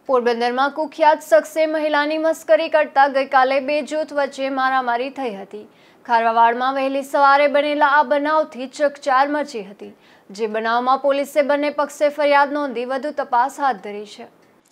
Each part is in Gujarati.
પોરબંદરમાં કુખ્યાત શખ્સે મહિલાની મસ્કરી કરતા ગઈકાલે બે જૂથ વચ્ચે મારામારી થઈ હતી। ખારવાવાડમાં વહેલી સવારે બનેલા આ બનાવથી ચકચાર મચી હતી, જે બનાવમાં પોલીસે બંને પક્ષે ફરિયાદ નોંધી વધુ તપાસ હાથ ધરી છે।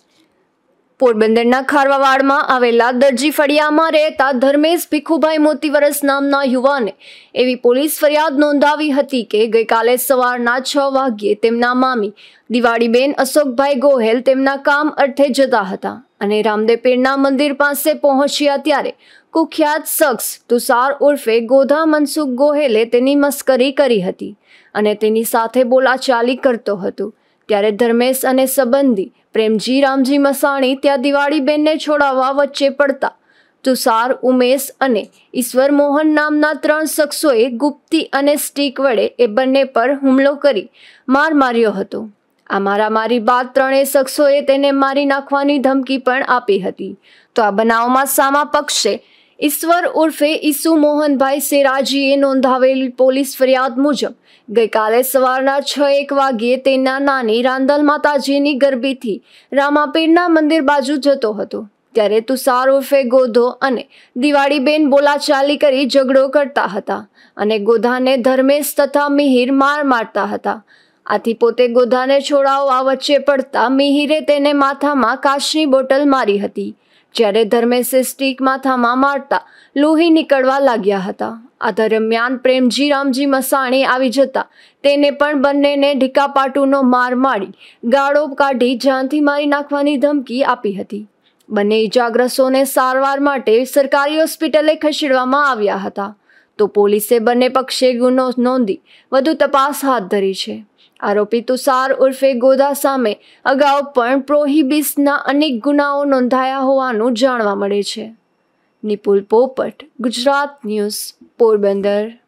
પોરબંદરના ખારવાવાડમાં આવેલા દરજી ફળિયામાં રહેતા ધર્મેશ ભીખુભાઈ મોતીવરસ નામના યુવાને એવી પોલીસ ફરિયાદ નોંધાવી હતી કે ગઈકાલે સવારના 6 વાગ્યે તેમના મામી દિવાળીબેન અશોકભાઈ ગોહેલ તેમના કામ અર્થે જતા હતા અને રામદેવપીરના મંદિર પાસે પહોંચ્યા ત્યારે કુખ્યાત શખ્સ તુષાર ઉર્ફે ગોધા મનસુખ ગોહેલે તેની મસ્કરી કરી હતી અને તેની સાથે બોલાચાલી કરતો હતો। ત્યારે ધર્મેશ અને સંબંધી પ્રેમજી રામજી મસાણી ત્યાં દિવાળીબેનને છોડાવવા વચ્ચે પડતા તુષાર, ઉમેશ અને ઈશ્વર મોહન નામના 3 શખ્સોએ ગુપ્તી અને સ્ટીક વડે એ બંને પર હુમલો કરી માર માર્યો હતો। આ મારામારી બાદ 3 શખ્સોએ તેને મારી નાખવાની ધમકી પણ આપી હતી। તો આ બનાવમાં સામા પક્ષે ઈશ્વર ઉર્ફે ઈસુ મોહનભાઈ સેરાજીએ નોંધાવેલ પોલીસ ફરિયાદ મુજબ ગઈકાલે સવારના 6:01 વાગ્યે તેના નાની રાંદલ માતાજીની ગરબીથી રામાપીરના મંદિર બાજુ જતો હતો, ત્યારે તુષાર ઉર્ફે ગોધો અને દિવાળીબેન બોલાચાલી કરી ઝઘડો કરતા હતા અને ગોધાને ધર્મેશ તથા મિહિર માર મારતા હતા। આથી પોતે ગોધાને છોડાવવા વચ્ચે પડતા મિહિરે તેને માથામાં કાચની બોટલ મારી હતી, જ્યારે ધર્મેશે સ્ટીક માથામાં મારતા લોહી નીકળવા લાગ્યા હતા। આ દરમિયાન પ્રેમજી રામજી મસાણી આવી જતા તેને પણ બંનેને ઢીકાપાટુનો માર મારી ગાળો કાઢી જાનથી મારી નાખવાની ધમકી આપી હતી। બંને ઇજાગ્રસ્તોને સારવાર માટે સરકારી હોસ્પિટલે ખસેડવામાં આવ્યા હતા। તો પોલીસે બંને પક્ષે ગુનો નોંધી વધુ તપાસ હાથ ધરી છે। આરોપી તુષાર ઉર્ફે ગોધા સામે અગાઉ પણ પ્રોહિબિશનના અનેક ગુનાઓ નોંધાયા હોવાનું જાણવા મળે છે। નિપુલ પોપટ, ગુજરાત ન્યૂઝ, પોરબંદર।